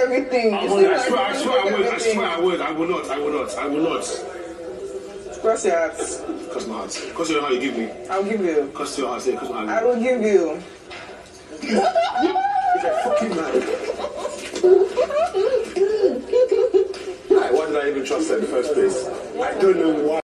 everything. I will not. Cross your heart. Cross my heart. Cross your heart, you give me. I'll give you. Cross your heart, say, cross my heart. I will give you. You're a fucking man. Why did I even trust her in the first place? I don't know why.